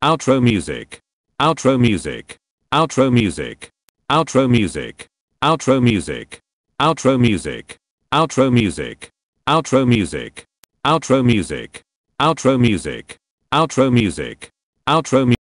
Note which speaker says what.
Speaker 1: Outro music. Outro music. Outro music. Outro music. Outro music. Outro music. Outro music. Outro music. Outro music. Outro music. Outro music. Outro music.